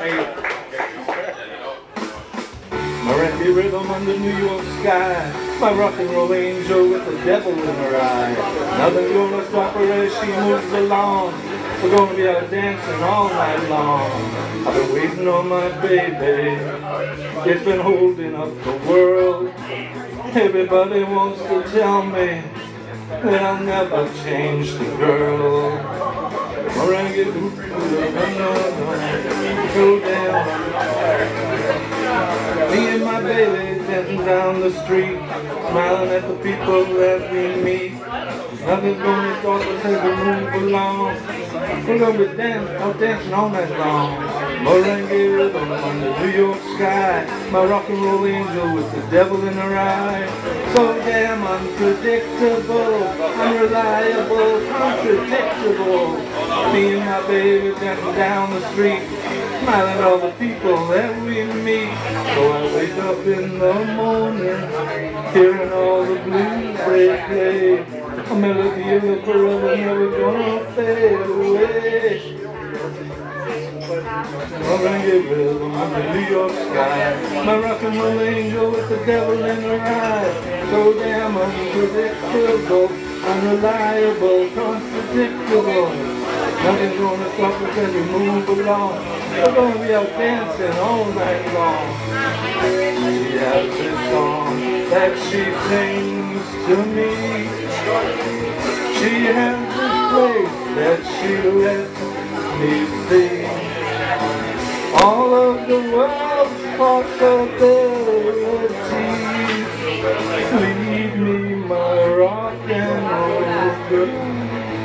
Merengue rhythm under New York sky, my rock and roll angel with the devil in her eye. Nothing's gonna stop her as she moves along. We're gonna be out dancing all night long. I've been waiting on my baby. It's been holding up the world. Everybody wants to tell me that I'll never change the girl. Merengue, go down. Me and my baby dancing down the street, smiling at the people that we meet. Nothing's gonna stop us as we move along. We're gonna be dancing all night long. Merengue rhythm under New York sky, my rock and roll angel with the devil in her eye. So damn unpredictable, unreliable, contradictable. Me and my baby dancing down the street, smiling at all the people that we meet. So I wake up in the morning, hearing all the blues they play. A melody of the forever, never gonna fade away. Merengue rhythm under New York sky, my rock and roll angel with the devil in her eye. So damn unpredictable, unreliable, contradictable. Nothing's gonna stop us as we move along. We're gonna be out dancing all night long. She has this song that she sings to me. She has this place that she lets me see. All of the world's possibilities. Leave me my rock and roll girl.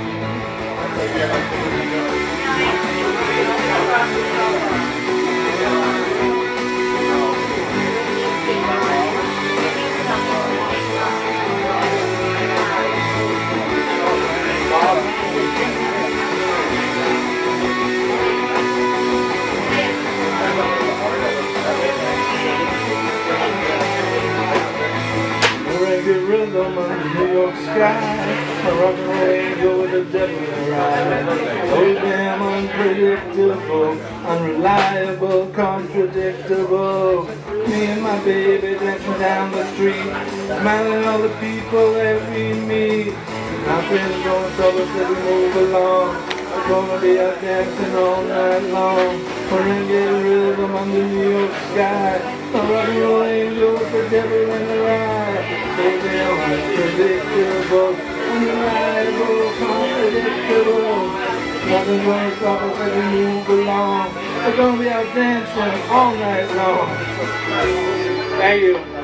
Merengue rhythm under New York sky, a rock and roll angel with the devil in her eye. So damn unpredictable, unreliable, contradictable. Me and my baby dancing down the street, smiling at all the people that we meet. Nothing's gonna stop us as we move along. We're gonna be out dancing all night long. Merengue rhythm under New York sky, a rock and roll angel with the devil in her eye. So damn unpredictable, unreliable, contradictable. Nothing's gonna stop us as we move along. We're gonna be out dancing all night long. Thank you.